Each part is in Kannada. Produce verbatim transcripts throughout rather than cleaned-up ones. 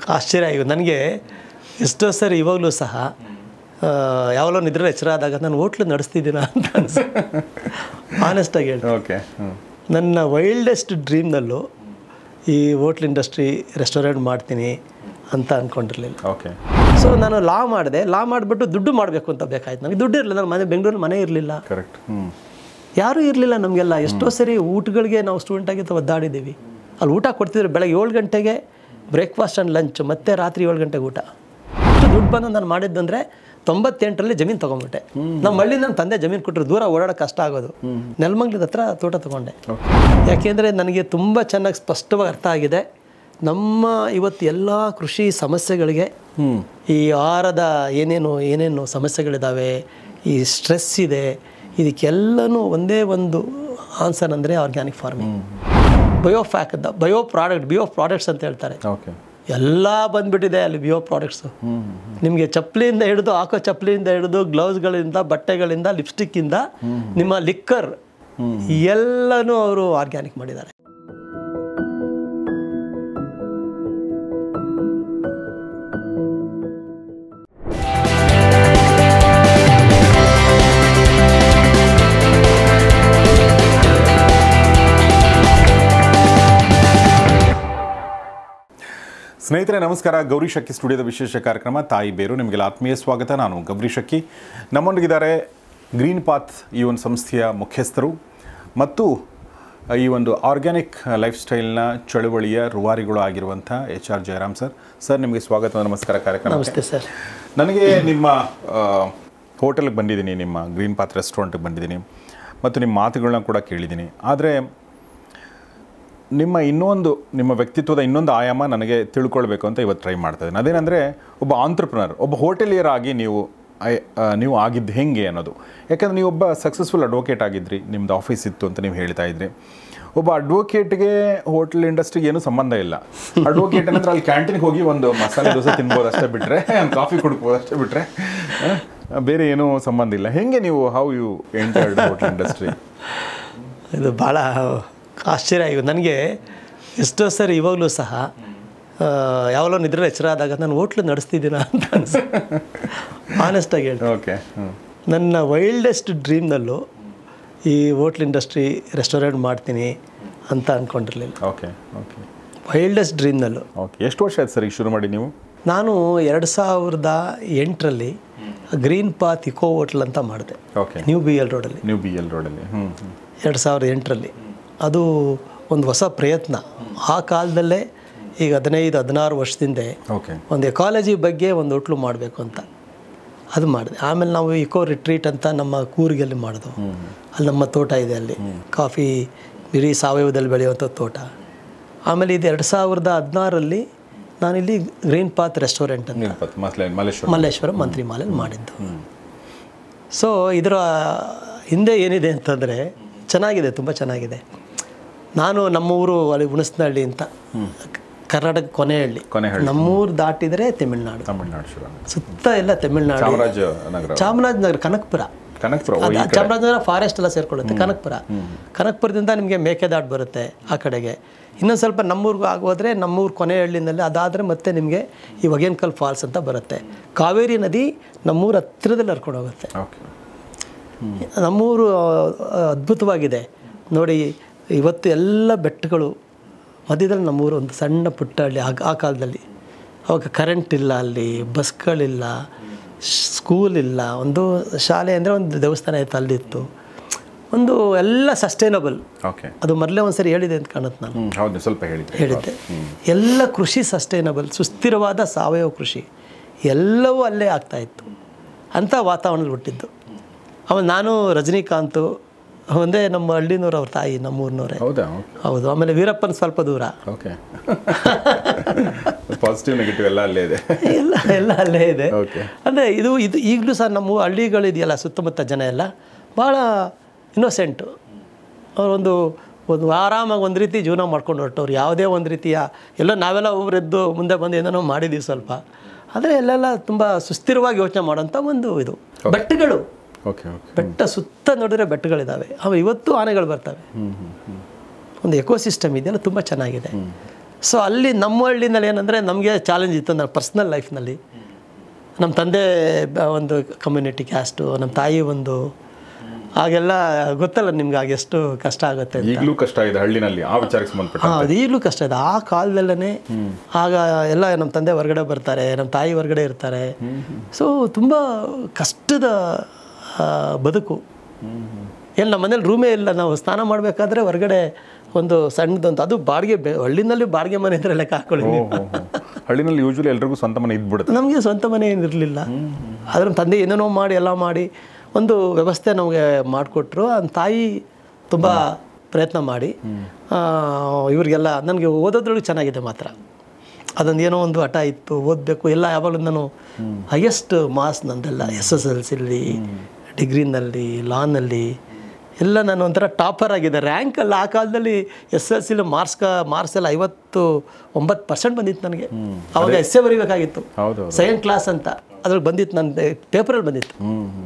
ಆಶ್ಚರ್ಯ ಆಗಿದೆ ನನಗೆ. ಎಷ್ಟೋ ಸರಿ ಇವಾಗಲೂ ಸಹ ಯಾವಾಗಲೋ ನಿದ್ರೆ ಎಚ್ಚರ ಆದಾಗ ನಾನು ಹೋಟ್ಲು ನಡೆಸ್ತಿದ್ದೀನ ಅಂತ ಅನ್ಸ ಆನೆಸ್ಟಾಗಿ ಹೇಳಿ. ಓಕೆ, ನನ್ನ ವೈಲ್ಡೆಸ್ಟ್ ಡ್ರೀಮ್ನಲ್ಲೂ ಈ ಹೋಟ್ಲ್ ಇಂಡಸ್ಟ್ರಿ ರೆಸ್ಟೋರೆಂಟ್ ಮಾಡ್ತೀನಿ ಅಂತ ಅಂದ್ಕೊಂಡಿರಲಿಲ್ಲ. ಓಕೆ. ಸೊ ನಾನು ಲಾ ಮಾಡಿದೆ. ಲಾ ಮಾಡಿಬಿಟ್ಟು ದುಡ್ಡು ಮಾಡಬೇಕು ಅಂತ ಬೇಕಾಯ್ತು. ನನಗೆ ದುಡ್ಡು ಇರಲಿಲ್ಲ. ನನ್ನ ಮನೆ ಬೆಂಗಳೂರಲ್ಲಿ ಮನೆ ಇರಲಿಲ್ಲ, ಕರೆಕ್ಟ್, ಯಾರೂ ಇರಲಿಲ್ಲ ನಮಗೆಲ್ಲ. ಎಷ್ಟೋ ಸರಿ ಊಟಗಳಿಗೆ ನಾವು ಸ್ಟೂಡೆಂಟಾಗಿ ಒದ್ದಾಡಿದ್ದೀವಿ. ಅಲ್ಲಿ ಊಟ ಕೊಡ್ತಿದ್ರು ಬೆಳಗ್ಗೆ ಏಳು ಗಂಟೆಗೆ ಬ್ರೇಕ್ಫಾಸ್ಟ್ ಆ್ಯಂಡ್ ಲಂಚ್, ಮತ್ತು ರಾತ್ರಿ ಏಳು ಗಂಟೆಗೆ ಊಟ. ಅಷ್ಟು ದುಡ್ಡು ಬಂದು ನಾನು ಮಾಡಿದ್ದಂದರೆ ತೊಂಬತ್ತೆಂಟರಲ್ಲಿ ಜಮೀನು ತೊಗೊಂಬಿಟ್ಟೆ. ನಮ್ಮ ಹಳ್ಳಿ ನನ್ನ ತಂದೆ ಜಮೀನು ಕೊಟ್ಟರು, ದೂರ ಓಡಾಡೋಕೆ ಕಷ್ಟ ಆಗೋದು. ನೆಲಮಂಗ್ಲದ ಹತ್ರ ತೋಟ ತೊಗೊಂಡೆ. ಯಾಕೆಂದರೆ ನನಗೆ ತುಂಬ ಚೆನ್ನಾಗಿ ಸ್ಪಷ್ಟವಾಗಿ ಅರ್ಥ ಆಗಿದೆ, ನಮ್ಮ ಇವತ್ತು ಎಲ್ಲ ಕೃಷಿ ಸಮಸ್ಯೆಗಳಿಗೆ, ಈ ಆಹಾರದ ಏನೇನು ಏನೇನು ಸಮಸ್ಯೆಗಳಿದ್ದಾವೆ, ಈ ಸ್ಟ್ರೆಸ್ ಇದೆ, ಇದಕ್ಕೆಲ್ಲನೂ ಒಂದೇ ಒಂದು ಆನ್ಸರ್ ಅಂದರೆ ಆರ್ಗ್ಯಾನಿಕ್ ಫಾರ್ಮಿಂಗ್. ಬಯೋ ಫ್ಯಾಕ್ ಬಯೋ ಪ್ರಾಡಕ್ಟ್ ಬಿಯೋ ಪ್ರಾಡಕ್ಟ್ಸ್ ಅಂತ ಹೇಳ್ತಾರೆ. ಓಕೆ. ಎಲ್ಲ ಬಂದುಬಿಟ್ಟಿದೆ ಅಲ್ಲಿ ಬಿಯೋ ಪ್ರಾಡಕ್ಟ್ಸು. ನಿಮಗೆ ಚಪ್ಪಲಿಯಿಂದ ಹಿಡಿದು, ಹಾಕೋ ಚಪ್ಪಲಿಯಿಂದ ಹಿಡಿದು, ಗ್ಲೌಸ್ಗಳಿಂದ, ಬಟ್ಟೆಗಳಿಂದ, ಲಿಪ್ಸ್ಟಿಕ್ಕಿಂದ, ನಿಮ್ಮ ಲಿಕ್ಕರ್ ಎಲ್ಲನೂ ಅವರು ಆರ್ಗ್ಯಾನಿಕ್ ಮಾಡಿದ್ದಾರೆ. ಸ್ನೇಹಿತರೆ ನಮಸ್ಕಾರ. ಗೌರಿ ಶಕ್ಕಿ ಸ್ಟುಡಿಯೋದ ವಿಶೇಷ ಕಾರ್ಯಕ್ರಮ ತಾಯಿ ಬೇರು ನಿಮಗೆಲ್ಲ ಆತ್ಮೀಯ ಸ್ವಾಗತ. ನಾನು ಗೌರಿ ಶಕ್ಕಿ. ನಮ್ಮೊಂದಿಗಿದ್ದಾರೆ ಗ್ರೀನ್ ಪಾತ್ ಈ ಒಂದು ಸಂಸ್ಥೆಯ ಮುಖ್ಯಸ್ಥರು ಮತ್ತು ಈ ಒಂದು ಆರ್ಗ್ಯಾನಿಕ್ ಲೈಫ್ ಸ್ಟೈಲ್ನ ಚಳುವಳಿಯ ರೂವಾರಿಗಳು ಆಗಿರುವಂಥ H R Jayaram sir. Sir ನಿಮಗೆ ಸ್ವಾಗತ, ನಮಸ್ಕಾರ ಕಾರ್ಯಕ್ರಮ. ನಮಸ್ತೆ ಸರ್. ನನಗೆ ನಿಮ್ಮ ಹೋಟೆಲ್ಗೆ ಬಂದಿದ್ದೀನಿ, ನಿಮ್ಮ ಗ್ರೀನ್ ಪಾತ್ ರೆಸ್ಟೋರೆಂಟ್ಗೆ ಬಂದಿದ್ದೀನಿ ಮತ್ತು ನಿಮ್ಮ ಮಾತುಗಳನ್ನ ಕೂಡ ಕೇಳಿದ್ದೀನಿ. ಆದರೆ ನಿಮ್ಮ ಇನ್ನೊಂದು ನಿಮ್ಮ ವ್ಯಕ್ತಿತ್ವದ ಇನ್ನೊಂದು ಆಯಾಮ ನನಗೆ ತಿಳ್ಕೊಳ್ಬೇಕು ಅಂತ ಇವತ್ತು ಟ್ರೈ ಮಾಡ್ತಾ ಇದ್ದೀನಿ. ಅದೇನೆಂದರೆ ಒಬ್ಬ ಆಂಟ್ರಪ್ರನರ್, ಒಬ್ಬ ಹೋಟೆಲಿಯರ್ ಆಗಿ ನೀವು ನೀವು ಆಗಿದ್ದು ಹೆಂಗೆ ಅನ್ನೋದು. ಯಾಕಂದರೆ ನೀವು ಒಬ್ಬ ಸಕ್ಸಸ್ಫುಲ್ ಅಡ್ವೊಕೇಟ್ ಆಗಿದ್ರಿ, ನಿಮ್ಮದು ಆಫೀಸ್ ಇತ್ತು ಅಂತ ನೀವು ಹೇಳ್ತಾ ಇದ್ರಿ. ಒಬ್ಬ ಅಡ್ವೊಕೇಟ್ಗೆ ಹೋಟೆಲ್ ಇಂಡಸ್ಟ್ರಿಗೆ ಏನೂ ಸಂಬಂಧ ಇಲ್ಲ. ಅಡ್ವೊಕೇಟ್ ಏನಂದ್ರೆ ಅಲ್ಲಿ ಕ್ಯಾಂಟೀನ್ಗೆ ಹೋಗಿ ಒಂದು ಮಸಾಲೆ ದೋಸೆ ತಿನ್ಬೋದು ಅಷ್ಟೇ ಬಿಟ್ಟರೆ, ಒಂದು ಕಾಫಿ ಕುಡ್ಬೋದು ಅಷ್ಟೇ ಬಿಟ್ಟರೆ ಬೇರೆ ಏನೂ ಸಂಬಂಧ ಇಲ್ಲ. ಹೆಂಗೆ ನೀವು how you entered hotel industry? ಇದು ಭಾಳ ಆಶ್ಚರ್ಯ ಆಗಿದೆ ನನಗೆ. ಎಷ್ಟೋ ಸರಿ ಇವಾಗಲೂ ಸಹ ಯಾವಾಗಲೋ ನಿದ್ರೆ ಎಚ್ಚರ ಆದಾಗ ನಾನು ಹೋಟ್ಲು ನಡೆಸ್ತಿದ್ದೀನ ಅಂತ ಅನ್ಸ ಆನೆಸ್ಟಾಗಿ ಹೇಳಿ. ಓಕೆ. ನನ್ನ ವೈಲ್ಡೆಸ್ಟ್ ಡ್ರೀಮ್ನಲ್ಲೂ ಈ ಹೋಟ್ಲ್ ಇಂಡಸ್ಟ್ರಿ ರೆಸ್ಟೋರೆಂಟ್ ಮಾಡ್ತೀನಿ ಅಂತ ಅಂದ್ಕೊಂಡಿರಲಿಲ್ಲ. Okay okay. ವೈಲ್ಡೆಸ್ಟ್ ಡ್ರೀಮ್ನಲ್ಲೂ. ಓಕೆ. ಎಷ್ಟು ವರ್ಷ ಆಯ್ತು ಸರ್ ಈಗ ಶುರು ಮಾಡಿ ನೀವು? ನಾನು ಎರಡು ಸಾವಿರದ ಎಂಟರಲ್ಲಿ ಗ್ರೀನ್ ಪಾತ್ ಇಕೋ ಹೋಟ್ಲ್ ಅಂತ ಮಾಡಿದೆ. ಓಕೆ. ನ್ಯೂ ಬಿ ಎಲ್ ರೋಡಲ್ಲಿ. ನ್ಯೂ ಬಿ ಎಲ್ ರೋಡಲ್ಲಿ ಹ್ಞೂ ಎರಡು ಸಾವಿರದ ಎಂಟರಲ್ಲಿ. ಅದು ಒಂದು ಹೊಸ ಪ್ರಯತ್ನ. ಆ ಕಾಲದಲ್ಲೇ ಈಗ ಹದಿನೈದು ಹದಿನಾರು ವರ್ಷದಿಂದ ಓಕೆ ಒಂದು ಎಕಾಲಜಿ ಬಗ್ಗೆ ಒಂದು ಹೋಟ್ಲು ಮಾಡಬೇಕು ಅಂತ ಅದು ಮಾಡಿದೆ. ಆಮೇಲೆ ನಾವು ಇಕೋ ರಿಟ್ರೀಟ್ ಅಂತ ನಮ್ಮ ಕೂರಿಗೆಲ್ಲಿ ಮಾಡಿದ್ವು. ಅಲ್ಲಿ ನಮ್ಮ ತೋಟ ಇದೆ, ಅಲ್ಲಿ ಕಾಫಿ ಇಡೀ ಸಾವಯವದಲ್ಲಿ ಬೆಳೆಯುವಂಥ ತೋಟ. ಆಮೇಲೆ ಇದು ಎರಡು ಸಾವಿರದ ಹದಿನಾರರಲ್ಲಿ ನಾನಿಲ್ಲಿ ಗ್ರೀನ್ ಪಾತ್ ರೆಸ್ಟೋರೆಂಟ್ ಅಂತ ಮಲ್ಲೇಶ್ವರ ಮಂತ್ರಿ ಮಾಲಲ್ಲಿ ಮಾಡಿದ್ದು. ಸೊ ಇದರ ಹಿಂದೆ ಏನಿದೆ ಅಂತಂದರೆ ಚೆನ್ನಾಗಿದೆ, ತುಂಬ ಚೆನ್ನಾಗಿದೆ. ನಾನು ನಮ್ಮೂರು ಅಲ್ಲಿ ಹುಣಸನಹಳ್ಳಿ ಅಂತ, ಕರ್ನಾಟಕ ಕೊನೆಹಳ್ಳಿ. ನಮ್ಮೂರು ದಾಟಿದರೆ ತಮಿಳ್ನಾಡು. ತಮಿಳ್ನಾಡು ಸುತ್ತ ಎಲ್ಲ ತಮಿಳ್ನಾಡು. ಚಾಮರಾಜನಗರ ಚಾಮರಾಜನಗರ ಕನಕಪುರ. ಕನಕಪುರ ಚಾಮರಾಜನಗರ ಫಾರೆಸ್ಟ್ ಎಲ್ಲ ಸೇರ್ಕೊಳ್ಳುತ್ತೆ. ಕನಕಪುರ ಕನಕಪುರದಿಂದ ನಿಮಗೆ ಮೇಕೆದಾಟು ಬರುತ್ತೆ ಆ ಕಡೆಗೆ. ಇನ್ನೊಂದು ಸ್ವಲ್ಪ ನಮ್ಮೂರಿಗೂ ಆಗೋದ್ರೆ ನಮ್ಮೂರು ಕೊನೆಹಳ್ಳಿನಲ್ಲಿ ಅದಾದರೆ ಮತ್ತೆ ನಿಮಗೆ ಈ ಹೊಗೇನಕಲ್ ಫಾಲ್ಸ್ ಅಂತ ಬರುತ್ತೆ. ಕಾವೇರಿ ನದಿ ನಮ್ಮೂರು ಹತ್ತಿರದಲ್ಲಿ ಹರ್ಕೊಂಡು ಹೋಗುತ್ತೆ. ನಮ್ಮೂರು ಅದ್ಭುತವಾಗಿದೆ ನೋಡಿ. ಇವತ್ತು ಎಲ್ಲ ಬೆಟ್ಟಗಳು ಮಧ್ಯದಲ್ಲಿ ನಮ್ಮೂರು ಒಂದು ಸಣ್ಣ ಪುಟ್ಟ ಹಳ್ಳಿ. ಆಗ ಆ ಕಾಲದಲ್ಲಿ ಅವಾಗ ಕರೆಂಟ್ ಇಲ್ಲ, ಅಲ್ಲಿ ಬಸ್ಗಳಿಲ್ಲ, ಸ್ಕೂಲ್ ಇಲ್ಲ, ಒಂದು ಶಾಲೆ ಅಂದರೆ ಒಂದು ದೇವಸ್ಥಾನ ಇತ್ತು ಅಲ್ಲಿತ್ತು. ಒಂದು ಎಲ್ಲ ಸಸ್ಟೈನಬಲ್. ಓಕೆ. ಅದು ಮೊದಲೇ ಒಂದು ಸರಿ ಹೇಳಿದೆ ಅಂತ ಕಾಣುತ್ತೆ ನಾನು. ಹೌದು, ಸ್ವಲ್ಪ ಹೇಳಿದ್ದೆ ಹೇಳಿದ್ದೆ ಎಲ್ಲ ಕೃಷಿ ಸಸ್ಟೈನಬಲ್, ಸುಸ್ಥಿರವಾದ ಸಾವಯವ ಕೃಷಿ ಎಲ್ಲವೂ ಅಲ್ಲೇ ಆಗ್ತಾಯಿತ್ತು. ಅಂಥ ವಾತಾವರಣದಲ್ಲಿ ಹುಟ್ಟಿದ್ದು. ಆಮೇಲೆ ನಾನು ರಜನಿಕಾಂತ್ ಒಂದೇ ನಮ್ಮ ಹಳ್ಳಿನೂರು, ಅವ್ರ ತಾಯಿ ನಮ್ಮೂರಿನವರೇ. ಹೌದಾ? ಹೌದು. ಆಮೇಲೆ ವೀರಪ್ಪನ ಸ್ವಲ್ಪ ದೂರ. ಓಕೆ. ಪಾಸಿಟಿವ್ ನೆಗೆಟಿವ್ ಎಲ್ಲ ಅಲ್ಲೇ ಇದೆ. ಎಲ್ಲ ಎಲ್ಲ ಅಲ್ಲೇ ಇದೆ. ಓಕೆ. ಅಂದರೆ ಇದು ಇದು ಈಗಲೂ ಸಹ ನಮ್ಮ ಹಳ್ಳಿಗಳಿದೆಯಲ್ಲ ಸುತ್ತಮುತ್ತ ಜನ ಎಲ್ಲ ಭಾಳ ಇನ್ನೋಸೆಂಟು. ಅವರೊಂದು ಒಂದು ಆರಾಮಾಗಿ ಒಂದು ರೀತಿ ಜೀವನ ಮಾಡ್ಕೊಂಡು ಹೊರಟವ್ರು. ಯಾವುದೇ ಒಂದು ರೀತಿಯ ಎಲ್ಲ ನಾವೆಲ್ಲ ಒಬ್ಬರೆದ್ದು ಮುಂದೆ ಬಂದು ಏನೇನೋ ಮಾಡಿದ್ದೀವಿ ಸ್ವಲ್ಪ. ಆದರೆ ಎಲ್ಲೆಲ್ಲ ತುಂಬ ಸುಸ್ಥಿರವಾಗಿ ಯೋಚನೆ ಮಾಡೋಂಥ ಒಂದು ಇದು. ಬೆಟ್ಟಗಳು. Okay okay. ಬೆಟ್ಟ ಸುತ್ತ ನೋಡಿದ್ರೆ ಬೆಟ್ಟಗಳಿದ್ದಾವೆ. ಅವು ಇವತ್ತು ಆನೆಗಳು ಬರ್ತವೆ. ಒಂದು ಎಕೋಸಿಸ್ಟಮ್ ಇದೆಯಲ್ಲ ತುಂಬ ಚೆನ್ನಾಗಿದೆ. ಸೊ ಅಲ್ಲಿ ನಮ್ಮ ಹಳ್ಳಿನಲ್ಲಿ ಏನಂದರೆ ನಮಗೆ ಚಾಲೆಂಜ್ ಇತ್ತು ನನ್ನ ಪರ್ಸ್ನಲ್ ಲೈಫ್ನಲ್ಲಿ. ನಮ್ಮ ತಂದೆ ಒಂದು ಕಮ್ಯುನಿಟಿ ಕ್ಯಾಸ್ಟು, ನಮ್ಮ ತಾಯಿ ಒಂದು, ಆಗೆಲ್ಲ ಗೊತ್ತಲ್ಲ ನಿಮ್ಗೆ ಆಗ ಎಷ್ಟು ಕಷ್ಟ ಆಗುತ್ತೆ ಅಂತ. ಈಗಲೂ ಕಷ್ಟ ಇದೆ ಹಳ್ಳಿನಲ್ಲಿ ಆ ವಿಚಾರಕ್ಕೆ ಸಂಬಂಧಪಟ್ಟ. ಹಾಂ, ಅದು ಈಗಲೂ ಕಷ್ಟ ಇದೆ. ಆ ಕಾಲದಲ್ಲೇ ಆಗ ಎಲ್ಲ ನಮ್ಮ ತಂದೆ ಹೊರಗಡೆ ಬರ್ತಾರೆ, ನಮ್ಮ ತಾಯಿ ಹೊರಗಡೆ ಇರ್ತಾರೆ. ಸೊ ತುಂಬ ಕಷ್ಟದ ಬದುಕು. ಏನು ನಮ್ಮ ಮನೇಲಿ ರೂಮೇ ಇಲ್ಲ, ನಾವು ಸ್ನಾನ ಮಾಡಬೇಕಾದ್ರೆ ಹೊರಗಡೆ ಒಂದು ಸಣ್ಣದಂತ, ಅದು ಬಾಡಿಗೆ, ಹಳ್ಳಿನಲ್ಲಿ ಬಾಡಿಗೆ ಮನೆ ಅಂದರೆ ಲೆಕ್ಕ ಹಾಕೊಳ್ಳಿ. ಹಳ್ಳಿನಲ್ಲಿ ಯೂಶ್ವಲಿ ಎಲ್ರಿಗೂ ಸ್ವಂತ ಮನೆ ಇದ್ಬಿಡುತ್ತೆ. ನಮಗೆ ಸ್ವಂತ ಮನೆ ಏನಿರಲಿಲ್ಲ. ಆದರೆ ನಮ್ಮ ತಂದೆ ಏನೇನೋ ಮಾಡಿ ಎಲ್ಲ ಮಾಡಿ ಒಂದು ವ್ಯವಸ್ಥೆ ನಮಗೆ ಮಾಡಿಕೊಟ್ರು. ನನ್ನ ತಾಯಿ ತುಂಬ ಪ್ರಯತ್ನ ಮಾಡಿ ಇವರಿಗೆಲ್ಲ, ನನಗೆ ಓದೋದ್ರೊಳಗೆ ಚೆನ್ನಾಗಿದೆ ಮಾತ್ರ. ಅದೊಂದು ಏನೋ ಒಂದು ಹಠ ಇತ್ತು, ಓದಬೇಕು ಎಲ್ಲ. ಯಾವಾಗಲೂ ನಾನು ಹೈಯೆಸ್ಟ್ ಮಾರ್ಕ್ಸ್ ನಂದೆಲ್ಲ ಎಸ್ ಎಸ್ ಎಲ್ ಸಿಲಿ, ಡಿಗ್ರಿನಲ್ಲಿ, ಲಾನಲ್ಲಿ ಎಲ್ಲ ನಾನು ಒಂಥರ ಟಾಪರ್ ಆಗಿದೆ. ರ್ಯಾಂಕಲ್ಲಿ ಆ ಕಾಲದಲ್ಲಿ ಎಸ್ ಎಲ್ ಸಿಲಿ ಮಾರ್ಕ್ಸ್ ಮಾರ್ಕ್ಸ್ ಎಲ್ಲ ಐವತ್ತು ಒಂಬತ್ತು ಪರ್ಸೆಂಟ್ ಬಂದಿತ್ತು ನನಗೆ. ಅವಾಗ ಎಸ್ಸೆ ಬರೀಬೇಕಾಗಿತ್ತು, ಸೆಕೆಂಡ್ ಕ್ಲಾಸ್ ಅಂತ, ಅದ್ರಲ್ಲಿ ಬಂದಿತ್ತು, ನನ್ನ ಪೇಪರಲ್ಲಿ ಬಂದಿತ್ತು.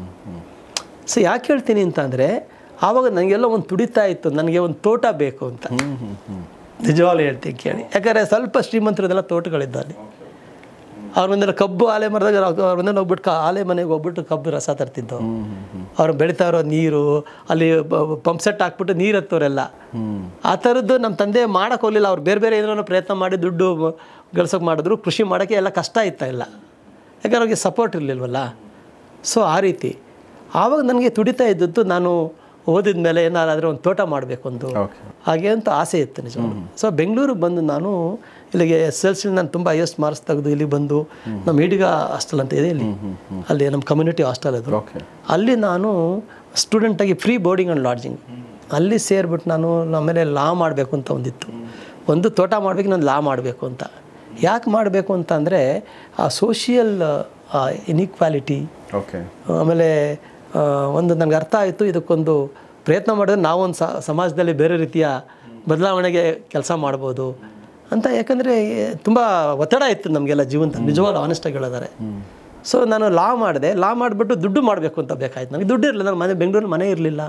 ಸೊ ಯಾಕೆ ಹೇಳ್ತೀನಿ ಅಂತಂದರೆ ಆವಾಗ ನನಗೆಲ್ಲ ಒಂದು ತುಡಿತಾ ಇತ್ತು, ನನಗೆ ಒಂದು ತೋಟ ಬೇಕು ಅಂತ. ನಿಜವಾಗ್ಲೂ ಹೇಳ್ತೀನಿ ಕೇಳಿ, ಯಾಕಂದರೆ ಸ್ವಲ್ಪ ಶ್ರೀಮಂತರದೆಲ್ಲ ತೋಟಗಳಿದ್ದು ಅಲ್ಲಿ. ಅವ್ರ ಮುಂದೆಲ್ಲ ಕಬ್ಬು ಆಲೆ ಮರದಾಗ ಅವ್ರ ಮುಂದೆ ಹೋಗ್ಬಿಟ್ಟು ಆಲೆ ಮನೆಗೆ ಹೋಗ್ಬಿಟ್ಟು ಕಬ್ಬು ರಸ ತರ್ತಿದ್ದವು. ಅವ್ರು ಬೆಳೀತಾ ಇರೋ ನೀರು, ಅಲ್ಲಿ ಪಂಪ್ ಸೆಟ್ ಹಾಕ್ಬಿಟ್ಟು ನೀರು ಎತ್ತೋರೆಲ್ಲ ಆ ಥರದ್ದು ನಮ್ಮ ತಂದೆ ಮಾಡೋಕ್ಕೆ ಹೋಗಲಿಲ್ಲ. ಅವ್ರು ಬೇರೆ ಬೇರೆ ಏನಾದ್ರು ಪ್ರಯತ್ನ ಮಾಡಿ ದುಡ್ಡು ಗಳಿಸೋಕೆ ಮಾಡಿದ್ರು. ಕೃಷಿ ಮಾಡೋಕ್ಕೆ ಎಲ್ಲ ಕಷ್ಟ ಇತ್ತಾ ಇಲ್ಲ, ಯಾಕಂದ್ರೆ ಅವ್ರಿಗೆ ಸಪೋರ್ಟ್ ಇರಲಿಲ್ವಲ್ಲ. ಸೊ ಆ ರೀತಿ ಆವಾಗ ನನಗೆ ತುಡಿತಾ ಇದ್ದದ್ದು, ನಾನು ಓದಿದ ಮೇಲೆ ಏನಾದರೂ ಒಂದು ತೋಟ ಮಾಡಬೇಕು ಒಂದು ಹಾಗೆ ಅಂತ ಆಸೆ ಇತ್ತು ನಿಜವಾಗ್ಲೂ. ಸೊ ಬೆಂಗಳೂರಿಗೆ ಬಂದು ನಾನು ಇಲ್ಲಿಗೆ ಎಸ್ ಎಲ್ ಸಿ ನಾನು ತುಂಬ ಹೈಯೆಸ್ಟ್ ಮಾರ್ಕ್ಸ್ ತೆಗೆದು ಇಲ್ಲಿ ಬಂದು ನಮ್ಮ ಈಡಿಗ ಹಾಸ್ಟೆಲ್ ಅಂತ ಇದೆ ಇಲ್ಲಿ, ಅಲ್ಲಿ ನಮ್ಮ ಕಮ್ಯುನಿಟಿ ಹಾಸ್ಟೆಲ್ ಅದು. ಅಲ್ಲಿ ನಾನು ಸ್ಟೂಡೆಂಟಾಗಿ ಫ್ರೀ ಬೋರ್ಡಿಂಗ್ ಆ್ಯಂಡ್ ಲಾಡ್ಜಿಂಗ್ ಅಲ್ಲಿ ಸೇರಿಬಿಟ್ಟು ನಾನು ಆಮೇಲೆ ಲಾ ಮಾಡಬೇಕು ಅಂತ ಒಂದಿತ್ತು. ಒಂದು ತೋಟ ಮಾಡಬೇಕು, ನಾನು ಲಾ ಮಾಡಬೇಕು ಅಂತ. ಯಾಕೆ ಮಾಡಬೇಕು ಅಂತ ಅಂದರೆ ಆ ಸೋಷಿಯಲ್ ಇನ್ಇಕ್ವಾಲಿಟಿ, ಆಮೇಲೆ ಒಂದು ನನಗೆ ಅರ್ಥ ಆಯಿತು, ಇದಕ್ಕೊಂದು ಪ್ರಯತ್ನ ಮಾಡಿದ್ರೆ ನಾವೊಂದು ಸಮಾಜದಲ್ಲಿ ಬೇರೆ ರೀತಿಯ ಬದಲಾವಣೆಗೆ ಕೆಲಸ ಮಾಡ್ಬೋದು ಅಂತ. ಯಾಕಂದರೆ ತುಂಬ ಒತ್ತಡ ಇತ್ತು ನಮಗೆಲ್ಲ ಜೀವನದಲ್ಲಿ, ನಿಜವಾಗ್ಲೂ ಆನೆಸ್ಟಾಗಿ ಹೇಳಿದ್ದಾರೆ. ಸೊ ನಾನು ಲಾ ಮಾಡಿದೆ. ಲಾ ಮಾಡಿಬಿಟ್ಟು ದುಡ್ಡು ಮಾಡಬೇಕು ಅಂತ ಬೇಕಾಯ್ತು. ನನಗೆ ದುಡ್ಡು ಇರಲಿಲ್ಲ, ನನ್ನ ಮನೆ ಬೆಂಗಳೂರಲ್ಲಿ ಮನೆ ಇರಲಿಲ್ಲ,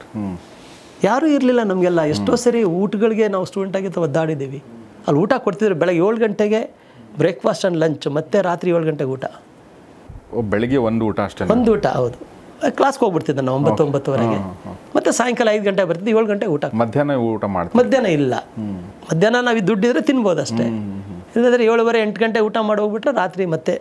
ಯಾರೂ ಇರಲಿಲ್ಲ ನಮಗೆಲ್ಲ. ಎಷ್ಟೋ ಸರಿ ಊಟಗಳಿಗೆ ನಾವು ಸ್ಟೂಡೆಂಟಾಗಿ ಒದ್ದಾಡಿದ್ದೀವಿ. ಅಲ್ಲಿ ಊಟ ಕೊಡ್ತಿದ್ರು ಬೆಳಗ್ಗೆ ಏಳು ಗಂಟೆಗೆ ಬ್ರೇಕ್ಫಾಸ್ಟ್ ಆ್ಯಂಡ್ ಲಂಚ್, ಮತ್ತೆ ರಾತ್ರಿ ಏಳು ಗಂಟೆಗೆ ಊಟ. ಬೆಳಿಗ್ಗೆ ಒಂದು ಊಟ ಅಷ್ಟೇ, ಒಂದು ಊಟ. ಹೌದು, ಕ್ಲಾಸ್ಗೆ ಹೋಗ್ಬಿಡ್ತಿದ್ದೆ ನಾನು ಒಂಬತ್ತು ಒಂಬತ್ತುವರೆಗೆ, ಮತ್ತೆ ಸಾಯಂಕಾಲ ಐದು ಗಂಟೆ ಬರ್ತಿದ್ದೆ, ಏಳು ಗಂಟೆ ಊಟ. ಮಧ್ಯಾಹ್ನ ಊಟ ಮಾಡ್ತೀವಿ? ಮಧ್ಯಾಹ್ನ ಇಲ್ಲ, ಮಧ್ಯಾಹ್ನ ನಾವು ದುಡ್ಡಿದ್ರೆ ತಿನ್ಬೋದು ಅಷ್ಟೇ. ಇಲ್ಲಂದರೆ ಏಳುವರೆ ಎಂಟು ಗಂಟೆ ಊಟ ಮಾಡಿ ಹೋಗ್ಬಿಟ್ರೆ ರಾತ್ರಿ ಮತ್ತೆ.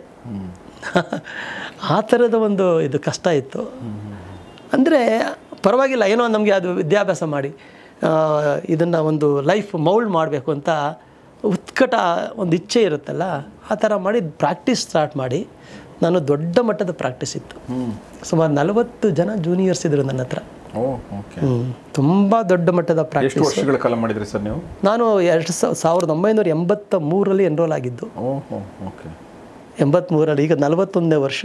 ಆ ಥರದ ಒಂದು ಇದು ಕಷ್ಟ ಇತ್ತು. ಅಂದರೆ ಪರವಾಗಿಲ್ಲ, ಏನೋ ನಮಗೆ ಅದು ವಿದ್ಯಾಭ್ಯಾಸ ಮಾಡಿ ಇದನ್ನು ಒಂದು ಲೈಫ್ ಮೌಲ್ಡ್ ಮಾಡಬೇಕು ಅಂತ ಉತ್ಕಟ ಒಂದು ಇಚ್ಛೆ ಇರುತ್ತಲ್ಲ, ಆ ಥರ ಮಾಡಿ ಪ್ರಾಕ್ಟೀಸ್ ಸ್ಟಾರ್ಟ್ ಮಾಡಿ ನಾನು ದೊಡ್ಡ ಮಟ್ಟದ ಪ್ರಾಕ್ಟೀಸ್ ಇತ್ತು. ಸುಮಾರು ನಲವತ್ತು ಜನ ಜೂನಿಯರ್ಸ್ ಇದ್ರು ನನ್ನ ಹತ್ರ. ತುಂಬ ದೊಡ್ಡ ಮಟ್ಟದ ಪ್ರಾಕ್ಟೀಸ್. ಎಷ್ಟು ವರ್ಷಗಳ ಕಾಲ ಮಾಡಿದ್ರಿ ಸರ್ ನೀವು? ನಾನು ಎರಡು ಸಾವಿರದ ಒಂಬೈನೂರ ಎಂಬತ್ತ ಮೂರರಲ್ಲಿ ಎನ್ರೋಲ್ ಆಗಿದ್ದು. ಎಂಬತ್ತ್ಮೂರರಲ್ಲಿ, ಈಗ ನಲವತ್ತೊಂದನೇ ವರ್ಷ.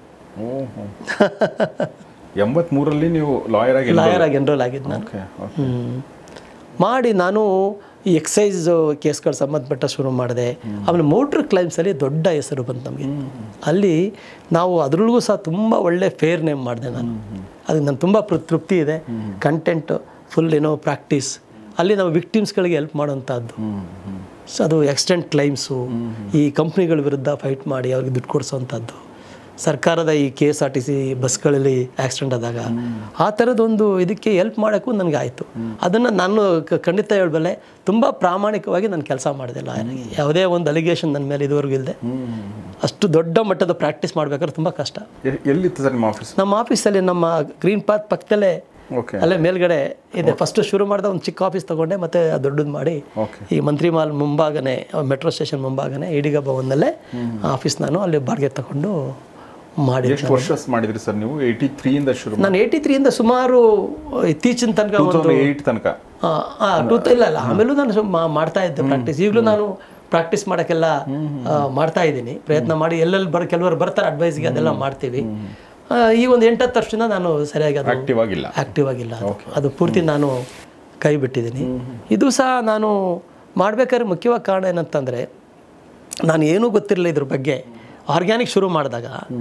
ಎಂಬತ್ತ್ಮೂರರಲ್ಲಿ ನೀವು ಲಾಯರ್ ಆಗಿ ಲಾಯರ್ ಆಗಿ ಎನ್ರೋಲ್ ಆಗಿದ್ದು ನಾನು. ಮಾಡಿ ನಾನು ಈ ಎಕ್ಸೈಸ್ ಕೇಸ್ಗಳು ಸಂಬಂಧಪಟ್ಟ ಶುರು ಮಾಡಿದೆ. ಆಮೇಲೆ ಮೋಟ್ರ್ ಕ್ಲೈಮ್ಸಲ್ಲಿ ದೊಡ್ಡ ಹೆಸರು ಬಂತು ನಮಗೆ. ಅಲ್ಲಿ ನಾವು ಅದರೊಳಗೂ ಸಹ ತುಂಬ ಒಳ್ಳೆ ಫೇರ್ ನೇಮ್ ಮಾಡಿದೆ ನಾನು. ಅದಕ್ಕೆ ನಾನು ತುಂಬ ತೃಪ್ತಿ ಇದೆ. ಕಂಟೆಂಟ್ ಫುಲ್ ಏನೋ ಪ್ರಾಕ್ಟೀಸ್, ಅಲ್ಲಿ ನಾವು ವಿಕ್ಟಿಮ್ಸ್ಗಳಿಗೆ ಹೆಲ್ಪ್ ಮಾಡೋವಂಥದ್ದು. ಸೊ ಅದು ಎಕ್ಸ್ಟೆಂಟ್ ಕ್ಲೈಮ್ಸು, ಈ ಕಂಪ್ನಿಗಳ ವಿರುದ್ಧ ಫೈಟ್ ಮಾಡಿ ಅವ್ರಿಗೆ ದುಡ್ಡು ಕೊಡಿಸೋವಂಥದ್ದು, ಸರ್ಕಾರದ ಈ K S R T C ಬಸ್ಗಳಲ್ಲಿ ಆಕ್ಸಿಡೆಂಟ್ ಆದಾಗ ಆ ಥರದೊಂದು ಇದಕ್ಕೆ ಹೆಲ್ಪ್ ಮಾಡೋಕ್ಕೂ ನನಗೆ ಆಯಿತು. ಅದನ್ನು ನಾನು ಖಂಡಿತ ಹೇಳಬಲ್ಲೆ, ತುಂಬ ಪ್ರಾಮಾಣಿಕವಾಗಿ ನಾನು ಕೆಲಸ ಮಾಡಿದೆ ಲಾಯರ್ಗೆ. ಯಾವುದೇ ಒಂದು ಅಲಿಗೇಷನ್ ನನ್ನ ಮೇಲೆ ಇದುವರೆಗೂ ಇಲ್ಲದೆ. ಅಷ್ಟು ದೊಡ್ಡ ಮಟ್ಟದ ಪ್ರಾಕ್ಟೀಸ್ ಮಾಡಬೇಕಾದ್ರೆ ತುಂಬ ಕಷ್ಟ. ಎಲ್ಲಿತ್ತು ಸರ್ ನಿಮ್ಮ ಆಫೀಸ್? ನಮ್ಮ ಆಫೀಸಲ್ಲಿ ನಮ್ಮ ಗ್ರೀನ್ ಪಾತ್ ಪಕ್ಕದಲ್ಲೇ, ಅಲ್ಲೇ ಮೇಲ್ಗಡೆ ಇದೆ. ಫಸ್ಟ್ ಶುರು ಮಾಡಿದ ಒಂದು ಚಿಕ್ಕ ಆಫೀಸ್ ತೊಗೊಂಡೆ, ಮತ್ತೆ ದೊಡ್ಡದು ಮಾಡಿ ಈ ಮಂತ್ರಿ ಮಾಲ್ ಮುಂಭಾಗನೇ, ಮೆಟ್ರೋ ಸ್ಟೇಷನ್ ಮುಂಭಾಗನೇ ಈಡಿಗ ಭವನದಲ್ಲೇ ಆಫೀಸ್ ನಾನು ಅಲ್ಲಿ ಬಾಡಿಗೆ ತಗೊಂಡು ಮಾಡಿ. ಎಷ್ಟು ವರ್ಷ ಮಾಡಿದ್ರಿ ಸರ್ ನೀವು? ಏಯ್ಟಿ ತ್ರೀ ಇಂದ ಶುರು? ನಾನು ಏಯ್ಟಿ ತ್ರೀ ಇಂದ ಸುಮಾರು ಇತ್ತೀಚಿನ ತನಕ ಏಯ್ಟ್ ತನಕ ಟೂ ಇಲ್ಲ ಇಲ್ಲ ಆಮೇಲೂ ನಾನು ಮಾಡ್ತಾ ಇದ್ದೆ ಪ್ರಾಕ್ಟೀಸ್. ಈಗಲೂ ನಾನು ಪ್ರಾಕ್ಟೀಸ್ ಮಾಡೋಕ್ಕೆಲ್ಲ ಮಾಡ್ತಾ ಇದ್ದೀನಿ, ಪ್ರಯತ್ನ ಮಾಡಿ. ಎಲ್ಲೆಲ್ಲಿ ಬರೋ ಕೆಲವರು ಬರ್ತಾರೆ ಅಡ್ವೈಸ್ಗೆ, ಅದೆಲ್ಲ ಮಾಡ್ತೀವಿ. ಈ ಒಂದು ಎಂಟತ್ತು ವರ್ಷದಿಂದ ನಾನು ಸರಿಯಾಗಿ ಅದು ಆಕ್ಟಿವ್ ಆಗಿಲ್ಲ ಆಕ್ಟಿವ್ ಆಗಿಲ್ಲ ಅದು ಪೂರ್ತಿ ನಾನು ಕೈ ಬಿಟ್ಟಿದ್ದೀನಿ. ಇದು ಸಹ ನಾನು ಮಾಡಬೇಕಾದ್ರೆ ಮುಖ್ಯವಾಗಿ ಕಾರಣ ಏನಂತಂದರೆ, ನಾನು ಏನೂ ಗೊತ್ತಿರಲಿಲ್ಲ ಇದ್ರ ಬಗ್ಗೆ. ಆರ್ಗ್ಯಾನಿಕ್ ಶುರು ಮಾಡಿದಾಗ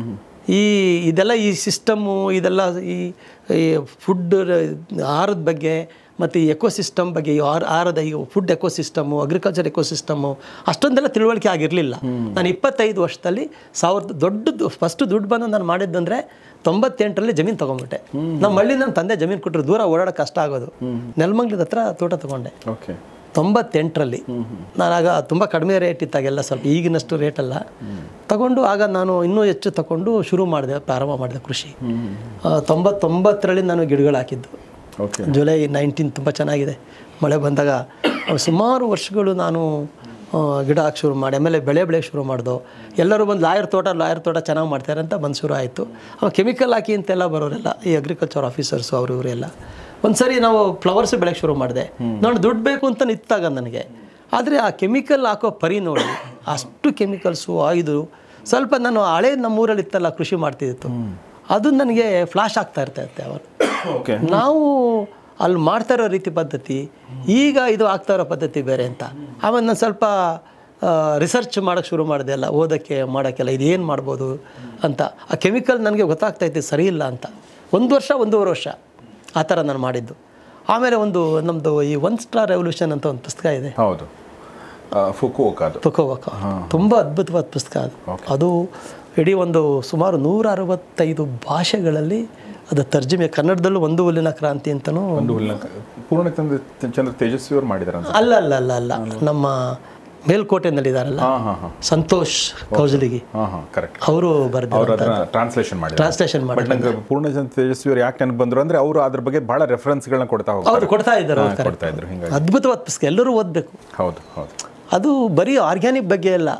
ಈ ಇದೆಲ್ಲ ಈ ಸಿಸ್ಟಮ್ಮು ಇದೆಲ್ಲ ಈ ಈ ಫುಡ್ ಆಹಾರದ ಬಗ್ಗೆ ಮತ್ತು ಈ ಎಕೋಸಿಸ್ಟಮ್ ಬಗ್ಗೆ ಈ ಆಹಾರ ಆಹಾರದ ಈ ಫುಡ್ ಎಕೋಸಿಸ್ಟಮು ಅಗ್ರಿಕಲ್ಚರ್ ಎಕೋಸಿಸ್ಟಮ್ಮು ಅಷ್ಟೊಂದೆಲ್ಲ ತಿಳುವಳಿಕೆ ಆಗಿರಲಿಲ್ಲ. ನಾನು ಇಪ್ಪತ್ತೈದು ವರ್ಷದಲ್ಲಿ ಸಾವಿರದ ದೊಡ್ಡದು ಫಸ್ಟ್ ದುಡ್ಡು ಬಂದು ನಾನು ಮಾಡಿದ್ದಂದರೆ ತೊಂಬತ್ತೆಂಟರಲ್ಲಿ ಜಮೀನು ತೊಗೊಂಬಿಟ್ಟೆ. ನಮ್ಮ ಹಳ್ಳಿ ನನ್ನ ತಂದೆ ಜಮೀನು ಕೊಟ್ಟರು, ದೂರ ಓಡಾಡೋಕೆ ಕಷ್ಟ ಆಗೋದು. ನೆಲಮಂಗ್ಲದ ಹತ್ರ ತೋಟ ತೊಗೊಂಡೆ ಓಕೆ ತೊಂಬತ್ತೆಂಟರಲ್ಲಿ. ನಾನಾಗ ತುಂಬ ಕಡಿಮೆ ರೇಟ್ ಇತ್ತಾಗೆಲ್ಲ, ಸ್ವಲ್ಪ ಈಗಿನಷ್ಟು ರೇಟಲ್ಲ ತಗೊಂಡು ಆಗ ನಾನು ಇನ್ನೂ ಹೆಚ್ಚು ತಗೊಂಡು ಶುರು ಮಾಡಿದೆ, ಪ್ರಾರಂಭ ಮಾಡಿದೆ ಕೃಷಿ. ತೊಂಬತ್ತೊಂಬತ್ತರಲ್ಲಿ ನಾನು ಗಿಡಗಳು ಹಾಕಿದ್ದು. ಓಕೆ ಜುಲೈ ನೈನ್ಟೀನ್ ತುಂಬ ಚೆನ್ನಾಗಿದೆ, ಮಳೆ ಬಂದಾಗ ಸುಮಾರು ವರ್ಷಗಳು ನಾನು ಗಿಡ ಹಾಕಿ ಶುರು ಮಾಡಿ ಆಮೇಲೆ ಬೆಳೆ ಬೆಳೆಯೋಕ್ಕೆ ಶುರು ಮಾಡ್ದೋ. ಎಲ್ಲರೂ ಬಂದು ಲಾಯರ್ ತೋಟ ಲಾಯರ್ ತೋಟ ಚೆನ್ನಾಗಿ ಮಾಡ್ತಾರೆ ಅಂತ ಬಂದು ಶುರು ಆಯಿತು. ಅವಾಗ ಕೆಮಿಕಲ್ ಹಾಕಿ ಅಂತೆಲ್ಲ ಬರೋರೆಲ್ಲ ಈ ಅಗ್ರಿಕಲ್ಚರ್ ಆಫೀಸರ್ಸು ಅವರು ಇವರೆಲ್ಲ. ಒಂದು ಸರಿ ನಾವು ಫ್ಲವರ್ಸ್ ಬೆಳೆಯೋಕ್ಕೆ ಶುರು ಮಾಡಿದೆ. ನಾನು ದುಡ್ಡು ಬೇಕು ಅಂತ ನಿಂತಾಗ ನನಗೆ, ಆದರೆ ಆ ಕೆಮಿಕಲ್ ಹಾಕೋ ಪರಿ ನೋಡಿ ಅಷ್ಟು ಕೆಮಿಕಲ್ಸು ಆಯ್ದು ಸ್ವಲ್ಪ ನಾನು ಹಳೆ ನಮ್ಮೂರಲ್ಲಿ ಇತ್ತಲ್ಲ ಕೃಷಿ ಮಾಡ್ತಿದ್ದಿತ್ತು, ಅದು ನನಗೆ ಫ್ಲಾಶ್ ಆಗ್ತಾ ಇರ್ತೈತೆ. ಅವರು ಓಕೆ ನಾವು ಅಲ್ಲಿ ಮಾಡ್ತಾ ಇರೋ ರೀತಿ ಪದ್ಧತಿ ಈಗ ಇದು ಆಗ್ತಾ ಇರೋ ಪದ್ಧತಿ ಬೇರೆ ಅಂತ. ಆಮೇಲೆ ನಾನು ಸ್ವಲ್ಪ ರಿಸರ್ಚ್ ಮಾಡೋಕ್ಕೆ ಶುರು ಮಾಡಿದೆ, ಎಲ್ಲ ಓದೋಕ್ಕೆ ಮಾಡೋಕ್ಕೆಲ್ಲ ಇದೇನು ಮಾಡ್ಬೋದು ಅಂತ. ಆ ಕೆಮಿಕಲ್ ನನಗೆ ಗೊತ್ತಾಗ್ತಾಯಿತ್ತು ಸರಿ ಇಲ್ಲ ಅಂತ. ಒಂದು ವರ್ಷ ಒಂದೂವರೆ ವರ್ಷ ಆ ಥರ ನಾನು ಮಾಡಿದ್ದು. ಆಮೇಲೆ ಒಂದು ನಮ್ಮದು ಈ ಒನ್ ಸ್ಟಾರ್ ರೆವಲ್ಯೂಷನ್ ಅಂತ ಒಂದು ಪುಸ್ತಕ ಇದೆ. ಹೌದು, ಫುಕುವೋಕ ಅದು ಫುಕುವೋಕ ತುಂಬ ಅದ್ಭುತವಾದ ಪುಸ್ತಕ ಅದು. ಅದು ಇಡೀ ಒಂದು ಸುಮಾರು ನೂರ ಅರವತ್ತೈದು ಭಾಷೆಗಳಲ್ಲಿ ಅದು ತರ್ಜುಮೆ, ಕನ್ನಡದಲ್ಲೂ ಒಂದು ಹುಲ್ಲಿನ ಕ್ರಾಂತಿ ಅಂತಲೂ. ಒಂದು ಹುಲ್ಲಿನ ಪೂರ್ಣಚಂದ್ರ ಚಂದ್ರ ತೇಜಸ್ವಿ ಅವರು ಮಾಡಿದ್ದಾರೆ. ಅಲ್ಲ ಅಲ್ಲ ಅಲ್ಲ ಅಲ್ಲ ನಮ್ಮ ಮೇಲ್ಕೋಟೆನಲ್ಲಿದ್ದಾರಲ್ಲ ಸಂತೋಷ್ ಕೌಜಲಿಗಿ, ಅವರು ಬರೆದಿದ್ದಾರೆ, ಟ್ರಾನ್ಸ್ಲೇಷನ್ ಮಾಡಿ ಟ್ರಾನ್ಸ್ಲೇಷನ್ ಮಾಡಿ. ನಂಗೆ ಪೂರ್ಣಚಂದ್ರ ತೇಜಸ್ವಿ ಅವರು ಯಾಕೆ ನೆನಪು ಬಂದರು ಅಂದರೆ ಅವರು ಅದ್ರ ಬಗ್ಗೆ ಬಹಳ ರೆಫರೆನ್ಸ್ಗಳನ್ನ ಕೊಡ್ತಾ ಹೋಗ್ತಾರೆ. ಅವ್ರು ಕೊಡ್ತಾ ಇದ್ದಾರೆ, ಕೊಡ್ತಾ ಇದ್ರು. ಹಿಂಗಾಗಿ ಅದ್ಭುತವಾದ ಪುಸ್ತಕ, ಎಲ್ಲರೂ ಓದಬೇಕು. ಹೌದು ಹೌದು. ಅದು ಬರೀ ಆರ್ಗ್ಯಾನಿಕ್ ಬಗ್ಗೆ ಅಲ್ಲ,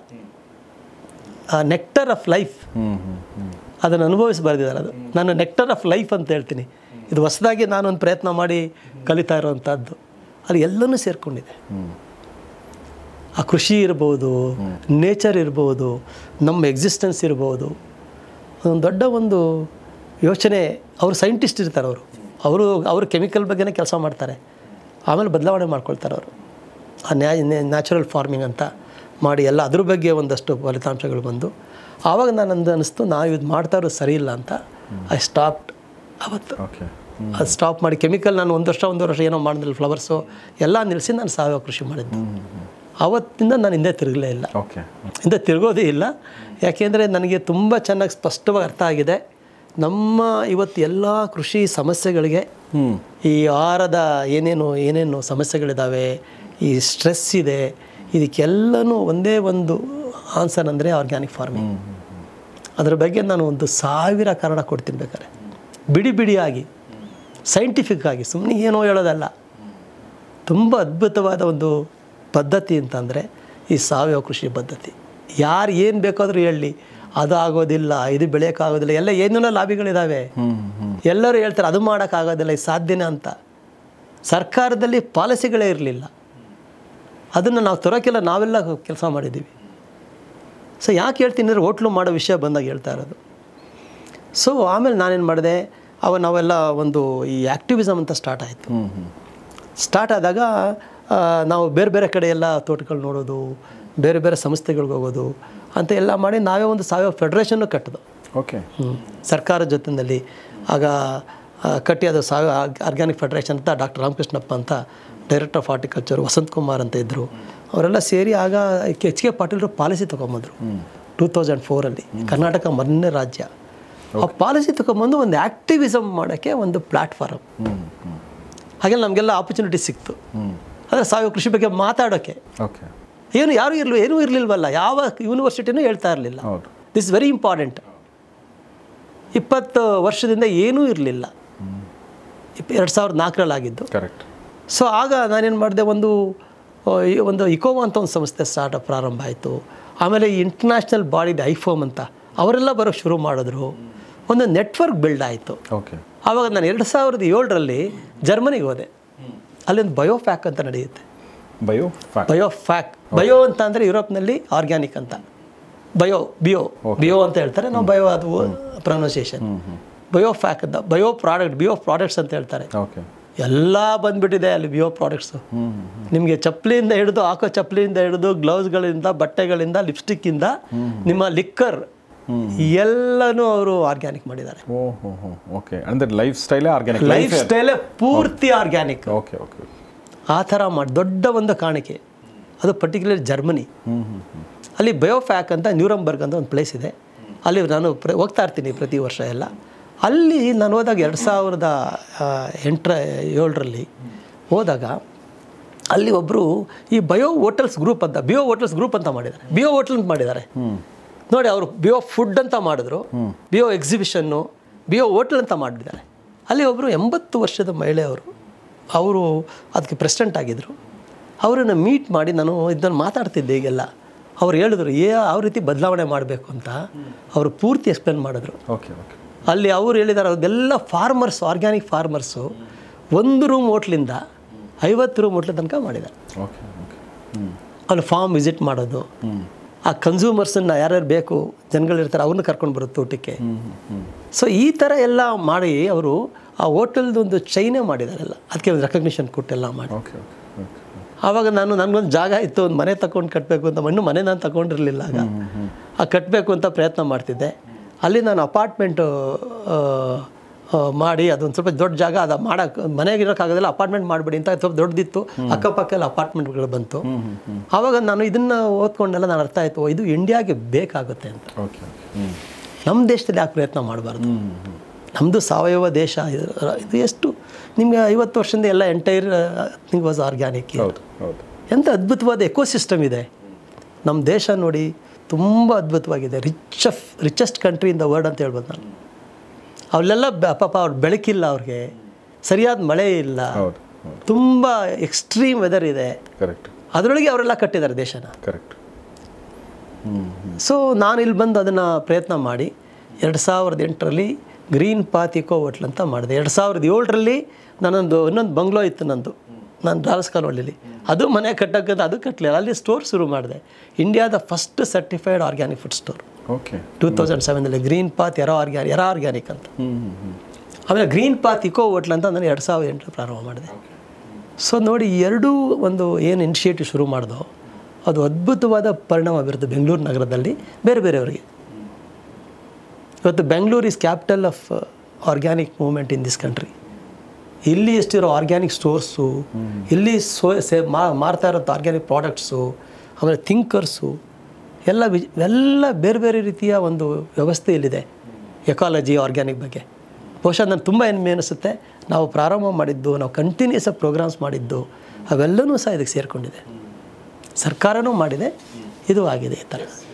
ನೆಕ್ಟರ್ ಆಫ್ ಲೈಫ್ ಅದನ್ನು ಅನುಭವಿಸಿ ಬರೆದಿದ್ದಾರೆ. ಅದು ನಾನು ನೆಕ್ಟರ್ ಆಫ್ ಲೈಫ್ ಅಂತ ಹೇಳ್ತೀನಿ. ಇದು ಹೊಸದಾಗಿ ನಾನೊಂದು ಪ್ರಯತ್ನ ಮಾಡಿ ಕಲಿತಾ ಇರೋವಂಥದ್ದು. ಅದು ಎಲ್ಲನೂ ಸೇರಿಕೊಂಡಿದೆ. ಆ ಕೃಷಿ ಇರ್ಬೋದು, ನೇಚರ್ ಇರ್ಬೋದು, ನಮ್ಮ ಎಕ್ಸಿಸ್ಟೆನ್ಸ್ ಇರ್ಬೋದು. ಒಂದು ದೊಡ್ಡ ಒಂದು ಯೋಚನೆ. ಅವರು ಸೈಂಟಿಸ್ಟ್ ಇರ್ತಾರೆ, ಅವರು ಅವರು ಅವರು ಕೆಮಿಕಲ್ ಬಗ್ಗೆನೇ ಕೆಲಸ ಮಾಡ್ತಾರೆ, ಆಮೇಲೆ ಬದಲಾವಣೆ ಮಾಡ್ಕೊಳ್ತಾರೆ ಅವರು. ಆ ನ್ಯಾ ನ್ಯಾಚುರಲ್ ಫಾರ್ಮಿಂಗ್ ಅಂತ ಮಾಡಿ ಎಲ್ಲ ಅದ್ರ ಬಗ್ಗೆ ಒಂದಷ್ಟು ಫಲಿತಾಂಶಗಳು ಬಂದು ಆವಾಗ ನಾನು ಅಂದು ಅನ್ನಿಸ್ತು ನಾವು ಇದು ಮಾಡ್ತಾ ಇರೋದು ಸರಿ ಇಲ್ಲ ಅಂತ. ಐ ಸ್ಟಾಪ್ಡ್ ಅವತ್ತು. ಅದು ಸ್ಟಾಪ್ ಮಾಡಿ ಕೆಮಿಕಲ್ ನಾನು ಒಂದು ವರ್ಷ ಒಂದು ವರ್ಷ ಏನೋ ಮಾಡಿದ್ರಲ್ಲಿ ಫ್ಲವರ್ಸು ಎಲ್ಲ ನಿಲ್ಲಿಸಿ ನಾನು ಸಾವಯವ ಕೃಷಿ ಮಾಡಿದ್ದು. ಆವತ್ತಿಂದ ನಾನು ಹಿಂದೆ ತಿರುಗಲೇ ಇಲ್ಲ, ಹಿಂದೆ ತಿರುಗೋದೇ ಇಲ್ಲ. ಯಾಕೆಂದರೆ ನನಗೆ ತುಂಬ ಚೆನ್ನಾಗಿ ಸ್ಪಷ್ಟವಾಗಿ ಅರ್ಥ ಆಗಿದೆ, ನಮ್ಮ ಇವತ್ತು ಎಲ್ಲ ಕೃಷಿ ಸಮಸ್ಯೆಗಳಿಗೆ ಈ ಆಹಾರದ ಏನೇನು ಏನೇನು ಸಮಸ್ಯೆಗಳಿದ್ದಾವೆ, ಈ ಸ್ಟ್ರೆಸ್ ಇದೆ, ಇದಕ್ಕೆಲ್ಲನೂ ಒಂದೇ ಒಂದು ಆನ್ಸರ್ ಅಂದರೆ ಆರ್ಗ್ಯಾನಿಕ್ ಫಾರ್ಮಿಂಗ್. ಅದರ ಬಗ್ಗೆ ನಾನು ಒಂದು ಸಾವಿರ ಕಾರಣ ಕೊಡ್ತೀನಿ ಬೇಕಾದ್ರೆ, ಬಿಡಿ ಬಿಡಿಯಾಗಿ ಸೈಂಟಿಫಿಕ್ ಆಗಿ, ಸುಮ್ಮನೆ ಏನೋ ಹೇಳೋದಲ್ಲ. ತುಂಬ ಅದ್ಭುತವಾದ ಒಂದು ಪದ್ಧತಿ ಅಂತಂದರೆ ಈ ಸಾವಯವ ಕೃಷಿ ಪದ್ಧತಿ. ಯಾರು ಏನು ಬೇಕಾದರೂ ಹೇಳಲಿ, ಅದು ಆಗೋದಿಲ್ಲ, ಇದು ಬೆಳೆಯೋಕ್ಕಾಗೋದಿಲ್ಲ, ಎಲ್ಲ ಏನೇನೋ ಲಾಬಿಗಳಿದ್ದಾವೆ. ಎಲ್ಲರೂ ಹೇಳ್ತಾರೆ ಅದು ಮಾಡೋಕ್ಕಾಗೋದಿಲ್ಲ, ಇದು ಸಾಧ್ಯನೇ ಅಂತ. ಸರ್ಕಾರದಲ್ಲಿ ಪಾಲಿಸಿಗಳೇ ಇರಲಿಲ್ಲ, ಅದನ್ನು ನಾವು ತರೋಕ್ಕೆಲ್ಲ ನಾವೆಲ್ಲ ಕೆಲಸ ಮಾಡಿದ್ದೀವಿ. ಸೊ ಯಾಕೆ ಹೇಳ್ತೀನಿ ಅಂದರೆ ಹೋಟ್ಲು ಮಾಡೋ ವಿಷಯ ಬಂದಾಗ ಹೇಳ್ತಾ ಇರೋದು. ಸೊ ಆಮೇಲೆ ನಾನೇನು ಮಾಡಿದೆ, ಅವ ನಾವೆಲ್ಲ ಒಂದು ಈ ಆ್ಯಕ್ಟಿವಿಸಮ್ ಅಂತ ಸ್ಟಾರ್ಟ್ ಆಯಿತು. ಸ್ಟಾರ್ಟ್ ಆದಾಗ ನಾವು ಬೇರೆ ಬೇರೆ ಕಡೆ ಎಲ್ಲ ತೋಟಗಳು ನೋಡೋದು, ಬೇರೆ ಬೇರೆ ಸಂಸ್ಥೆಗಳಿಗೆ ಹೋಗೋದು ಅಂತ ಎಲ್ಲ ಮಾಡಿ ನಾವೇ ಒಂದು ಸಾವಯವ ಫೆಡ್ರೇಷನ್ನು ಕಟ್ಟಿದ್ದು. ಓಕೆ. ಸರ್ಕಾರದ ಜೊತೆಯಲ್ಲಿ ಆಗ ಕಟ್ಟಿ ಅದು ಸಾವಯವ ಆರ್ಗ್ಯಾನಿಕ್ ಫೆಡ್ರೇಷನ್ ಅಂತ ಡಾಕ್ಟರ್ ರಾಮಕೃಷ್ಣಪ್ಪ ಅಂತ director of horticulture, Vasanth Kumar ಅಂತ ಇದ್ದರು, ಅವರೆಲ್ಲ ಸೇರಿ ಆಗ ಎಚ್ ಕೆ ಪಾಟೀಲ್ರು ಪಾಲಿಸಿ ತೊಗೊಂಬಂದರು ಟೂ ತೌಸಂಡ್ ಫೋರಲ್ಲಿ. ಕರ್ನಾಟಕ ಮೊದಲನೇ ರಾಜ್ಯ. ಆ ಪಾಲಿಸಿ ತೊಗೊಂಬಂದು ಒಂದು ಆ್ಯಕ್ಟಿವಿಸಮ್ ಮಾಡೋಕ್ಕೆ ಒಂದು ಪ್ಲ್ಯಾಟ್ಫಾರ್ಮ್. ಹಾಗೆ ನಮಗೆಲ್ಲ ಆಪರ್ಚುನಿಟಿ ಸಿಕ್ತು. ಅಂದರೆ ಸಾವಯವ ಕೃಷಿ ಬಗ್ಗೆ ಮಾತಾಡೋಕ್ಕೆ ಓಕೆ ಏನು ಯಾರೂ ಇರಲಿ ಏನೂ ಇರಲಿಲ್ವಲ್ಲ, ಯಾವ ಯೂನಿವರ್ಸಿಟಿನೂ ಹೇಳ್ತಾ ಇರಲಿಲ್ಲ. This very important. ಇಪ್ಪತ್ತು ವರ್ಷದಿಂದ ಏನೂ ಇರಲಿಲ್ಲ, ಇಪ್ಪ ಎರಡು ಸಾವಿರದ ನಾಲ್ಕರಲ್ಲಿ ಆಗಿದ್ದು. ಕರೆಕ್ಟ್. ಸೊ ಆಗ ನಾನೇನು ಮಾಡಿದೆ, ಒಂದು ಒಂದು ಇಕೋವಾ ಅಂತ ಒಂದು ಸಂಸ್ಥೆ ಸ್ಟಾರ್ಟಪ್ ಪ್ರಾರಂಭ ಆಯಿತು. ಆಮೇಲೆ ಈ ಇಂಟರ್ನ್ಯಾಷನಲ್ ಬಾಡಿದು ಐಫೋಮ್ ಅಂತ ಅವರೆಲ್ಲ ಬರೋಕ್ಕೆ ಶುರು ಮಾಡಿದ್ರು. ಒಂದು ನೆಟ್ವರ್ಕ್ ಬಿಲ್ಡ್ ಆಯಿತು. ಓಕೆ. ಆವಾಗ ನಾನು ಎರಡು ಸಾವಿರದ ಏಳರಲ್ಲಿ ಜರ್ಮನಿಗೆ ಹೋದೆ. ಅಲ್ಲೊಂದು ಬಯೋಫ್ಯಾಕ್ ಅಂತ ನಡೆಯುತ್ತೆ. ಬಯೋ ಬಯೋಫ್ಯಾಕ್ ಬಯೋ ಅಂತ ಅಂದರೆ ಯುರೋಪ್ನಲ್ಲಿ ಆರ್ಗ್ಯಾನಿಕ್ ಅಂತ, ಬಯೋ ಬಿಯೋ ಬಿಯೋ ಅಂತ ಹೇಳ್ತಾರೆ, ನಾವು ಬಯೋ ಅದು ಪ್ರೊನೌನ್ಸಿಯೇಷನ್. ಬಯೋಫ್ಯಾಕ್ ಅಂತ ಬಯೋ ಪ್ರಾಡಕ್ಟ್ ಬಿಯೋ ಪ್ರಾಡಕ್ಟ್ಸ್ ಅಂತ ಹೇಳ್ತಾರೆ. ಓಕೆ. ಎಲ್ಲ ಬಂದುಬಿಟ್ಟಿದೆ ಅಲ್ಲಿ ಬಿಯೋ ಪ್ರಾಡಕ್ಟ್ಸು. ನಿಮಗೆ ಚಪ್ಪಲಿಯಿಂದ ಹಿಡಿದು, ಹಾಕೋ ಚಪ್ಪಲಿಯಿಂದ ಹಿಡಿದು, ಗ್ಲೌಸ್ಗಳಿಂದ, ಬಟ್ಟೆಗಳಿಂದ, ಲಿಪ್ಸ್ಟಿಕ್ಕಿಂದ, ನಿಮ್ಮ ಲಿಕ್ಕರ್ ಎಲ್ಲನೂ ಅವರು ಆರ್ಗ್ಯಾನಿಕ್ ಮಾಡಿದ್ದಾರೆ. ಓಹೋ ಓಕೆ, ಅಂದರೆ ಲೈಫ್ ಸ್ಟೈಲೇ ಆರ್ಗ್ಯಾನಿಕ್, ಲೈಫ್ ಸ್ಟೈಲೇ ಪೂರ್ತಿ ಆರ್ಗ್ಯಾನಿಕ್. ಓಕೆ ಓಕೆ, ಆ ಥರ ಮಾಡಿ ದೊಡ್ಡ ಒಂದು ಕಾಣಿಕೆ. ಅದು ಪರ್ಟಿಕ್ಯುಲರ್ ಜರ್ಮನಿ. ಅಲ್ಲಿ ಬಯೋಫ್ಯಾಕ್ ಅಂತ ನ್ಯೂರಂಬರ್ಗ್ ಅಂತ ಒಂದು ಪ್ಲೇಸ್ ಇದೆ. ಅಲ್ಲಿ ನಾನು ಪ್ರ ಹೋಗ್ತಾ ಇರ್ತೀನಿ ಪ್ರತಿ ವರ್ಷ ಎಲ್ಲ. ಅಲ್ಲಿ ನಾನು ಹೋದಾಗ ಎರಡು ಸಾವಿರದ ಎಂಟರ ಏಳರಲ್ಲಿ ಹೋದಾಗ ಅಲ್ಲಿ ಒಬ್ಬರು ಈ ಬಯೋ ಹೋಟೆಲ್ಸ್ ಗ್ರೂಪ್ ಅಂತ ಬಿಯೋ ಹೋಟೆಲ್ಸ್ ಗ್ರೂಪ್ ಅಂತ ಮಾಡಿದ್ದಾರೆ. ಬಿಯೋ ಹೋಟೆಲ್ ಅಂತ ಮಾಡಿದ್ದಾರೆ ನೋಡಿ. ಅವರು ಬಿಯೋ ಫುಡ್ ಅಂತ ಮಾಡಿದ್ರು, ಬಿಯೋ ಎಕ್ಸಿಬಿಷನ್ನು, ಬಿಯೋ ಹೋಟೆಲ್ ಅಂತ ಮಾಡಿದ್ದಾರೆ. ಅಲ್ಲಿ ಒಬ್ಬರು ಎಂಬತ್ತು ವರ್ಷದ ಮಹಿಳೆ ಅವರು ಅವರು ಅದಕ್ಕೆ ಪ್ರೆಸಿಡೆಂಟ್ ಆಗಿದ್ದರು. ಅವರನ್ನು ಮೀಟ್ ಮಾಡಿ ನಾನು ಇದನ್ನು ಮಾತಾಡ್ತಿದ್ದೆ ಈಗೆಲ್ಲ. ಅವ್ರು ಹೇಳಿದ್ರು ಏ ಯಾವ ರೀತಿ ಬದಲಾವಣೆ ಮಾಡಬೇಕು ಅಂತ ಅವರು ಪೂರ್ತಿ ಎಕ್ಸ್ಪ್ಲೇನ್ ಮಾಡಿದ್ರು. Okay okay. ಅಲ್ಲಿ ಅವ್ರು ಹೇಳಿದ್ದಾರೆ ಅದೆಲ್ಲ ಫಾರ್ಮರ್ಸ್, ಆರ್ಗ್ಯಾನಿಕ್ ಫಾರ್ಮರ್ಸು ಒಂದು ರೂಮ್ ಹೋಟ್ಲಿಂದ ಐವತ್ತು ರೂಮ್ ಹೋಟ್ಲ ತನಕ ಮಾಡಿದ್ದಾರೆ. Okay okay. ಅಲ್ಲಿ ಫಾರ್ಮ್ ವಿಸಿಟ್ ಮಾಡೋದು, ಆ ಕನ್ಸ್ಯೂಮರ್ಸನ್ನು ಯಾರ್ಯಾರು ಬೇಕು ಜನಗಳಿರ್ತಾರೆ ಅವ್ರನ್ನ ಕರ್ಕೊಂಡು ಬರುತ್ತೆ ಊಟಕ್ಕೆ. ಸೊ ಈ ಥರ ಎಲ್ಲ ಮಾಡಿ ಅವರು ಆ ಹೋಟೆಲ್ದು ಒಂದು ಚೈನೇ ಮಾಡಿದಾರೆಲ್ಲ. ಅದಕ್ಕೆ ಒಂದು ರೆಕಗ್ನಿಷನ್ ಕೊಟ್ಟೆಲ್ಲ ಮಾಡಿ. Okay okay okay. ಆವಾಗ ನಾನು ನನಗೊಂದು ಜಾಗ ಇತ್ತು, ಒಂದು ಮನೆ ತಗೊಂಡು ಕಟ್ಟಬೇಕು ಅಂತ. ಇನ್ನೂ ಮನೆ ನಾನು ತಗೊಂಡಿರಲಿಲ್ಲ ಆಗ. ಆ ಕಟ್ಟಬೇಕು ಅಂತ ಪ್ರಯತ್ನ ಮಾಡ್ತಿದ್ದೆ. ಅಲ್ಲಿ ನಾನು ಅಪಾರ್ಟ್ಮೆಂಟು ಮಾಡಿ ಅದೊಂದು ಸ್ವಲ್ಪ ದೊಡ್ಡ ಜಾಗ ಅದು ಮಾಡೋಕ್ಕೆ ಮನೆಗಿರೋಕ್ಕಾಗೋದಿಲ್ಲ, ಅಪಾರ್ಟ್ಮೆಂಟ್ ಮಾಡಿಬಿಡಿ ಅಂತ ಸ್ವಲ್ಪ ದೊಡ್ಡದಿತ್ತು. ಅಕ್ಕಪಕ್ಕ ಎಲ್ಲ ಅಪಾರ್ಟ್ಮೆಂಟ್ಗಳು ಬಂತು. ಆವಾಗ ನಾನು ಇದನ್ನು ಓದ್ಕೊಂಡೆಲ್ಲ ನಾನು ಅರ್ಥ ಆಯಿತು, ಇದು ಇಂಡಿಯಾಗೆ ಬೇಕಾಗುತ್ತೆ ಅಂತ. ಓಕೆ. ನಮ್ಮ ದೇಶದಲ್ಲಿ ಯಾಕೆ ಪ್ರಯತ್ನ ಮಾಡಬಾರ್ದು? ನಮ್ಮದು ಸಾವಯವ ದೇಶ. ಇದು ಎಷ್ಟು ನಿಮಗೆ ಐವತ್ತು ವರ್ಷದಿಂದ ಎಲ್ಲ ಎಂಟೈರ್ ಥಿಂಗ್ ವಾಸ್ ಆರ್ಗ್ಯಾನಿಕ್. ಎಂಥ ಅದ್ಭುತವಾದ ಎಕೋಸಿಸ್ಟಮ್ ಇದೆ ನಮ್ಮ ದೇಶ ನೋಡಿ. ತುಂಬ ಅದ್ಭುತವಾಗಿದೆ. Rich of richest country in the world ಅಂತ ಹೇಳ್ಬೋದು ನಾನು. ಅವಲ್ಲೆಲ್ಲ ಪಾಪ ಅವ್ರು ಬೆಳಕಿಲ್ಲ, ಅವ್ರಿಗೆ ಸರಿಯಾದ ಮಳೆ ಇಲ್ಲ, ತುಂಬ ಎಕ್ಸ್ಟ್ರೀಮ್ ವೆದರ್ ಇದೆ. ಕರೆಕ್ಟ್. ಅದರೊಳಗೆ ಅವರೆಲ್ಲ ಕಟ್ಟಿದ್ದಾರೆ ದೇಶನ. ಕರೆಕ್ಟ್. ಸೊ ನಾನು ಇಲ್ಲಿ ಬಂದು ಅದನ್ನು ಪ್ರಯತ್ನ ಮಾಡಿ ಎರಡು ಸಾವಿರದ ಎಂಟರಲ್ಲಿ ಗ್ರೀನ್ ಪಾತ್ ಇಕೋ ಹೋಟ್ಲ್ ಅಂತ ಮಾಡಿದೆ. ಎರಡು ಸಾವಿರದ ಏಳರಲ್ಲಿ ನಾನೊಂದು ಇನ್ನೊಂದು ಬಂಗ್ಲೋ ಇತ್ತು ನಂದು, ನಾನು ಡಾಲರ್ಸ್ ಕಾಲೋನಿಲಿ. ಅದು ಮನೆ ಕಟ್ಟೋಕ್ಕಂತ ಅದು ಕಟ್ಟಲಿಲ್ಲ. ಅಲ್ಲಿ ಸ್ಟೋರ್ ಶುರು ಮಾಡಿದೆ, ಇಂಡಿಯಾದ first certified organic food store. Okay. Two thousand ಸೆವೆನಲ್ಲಿ green path era organic era organic ಅಂತ. ಆಮೇಲೆ ಗ್ರೀನ್ ಪಾತ್ ಇಕೋ ಹೋಟ್ಲ್ ಅಂತ ನಾನು ಎರಡು ಸಾವಿರದ ಎಂಟರಲ್ಲಿ ಪ್ರಾರಂಭ ಮಾಡಿದೆ. ಸೊ ನೋಡಿ, ಎರಡೂ ಒಂದು ಏನು ಇನಿಷಿಯೇಟಿವ್ ಶುರು ಮಾಡಿದೋ ಅದು ಅದ್ಭುತವಾದ ಪರಿಣಾಮ ಬೀರುತ್ತೆ ಬೆಂಗಳೂರು ನಗರದಲ್ಲಿ ಬೇರೆ ಬೇರೆಯವರಿಗೆ. ಇವತ್ತು Bengaluru is capital of organic movement in this country. ಇಲ್ಲಿ ಎಷ್ಟಿರೋ ಆರ್ಗ್ಯಾನಿಕ್ ಸ್ಟೋರ್ಸು, ಇಲ್ಲಿ ಸೋ ಸೇ ಮಾರ್ತಾ ಇರೋ ಆರ್ಗ್ಯಾನಿಕ್ ಪ್ರಾಡಕ್ಟ್ಸು, ಆಮೇಲೆ ಥಿಂಕರ್ಸು ಎಲ್ಲ ವಿ ಎಲ್ಲ ಬೇರೆ ಬೇರೆ ರೀತಿಯ ಒಂದು ವ್ಯವಸ್ಥೆ ಇಲ್ಲಿದೆ ಎಕಾಲಜಿ ಆರ್ಗ್ಯಾನಿಕ್ ಬಗ್ಗೆ. ಬಹುಶಃ ನಾನು ತುಂಬ ಹೆಮ್ಮೆ ಅನಿಸುತ್ತೆ. ನಾವು ಪ್ರಾರಂಭ ಮಾಡಿದ್ದು, ನಾವು ಕಂಟಿನ್ಯೂಸ್ ಆಗಿ ಪ್ರೋಗ್ರಾಮ್ಸ್ ಮಾಡಿದ್ದು ಅವೆಲ್ಲವೂ ಸಹ ಇದಕ್ಕೆ ಸೇರಿಕೊಂಡಿದೆ. ಸರ್ಕಾರನೂ ಮಾಡಿದೆ, ಇದು ಆಗಿದೆ ಈ ಥರ.